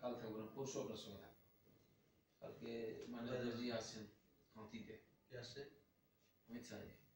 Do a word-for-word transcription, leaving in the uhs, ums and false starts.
কাল থাকবো না, পরশু আপনার সঙ্গে থাকবো। কালকে ম্যানেজার জি আসছেন হাতিতে। কে আসছে? অমিত শাহ।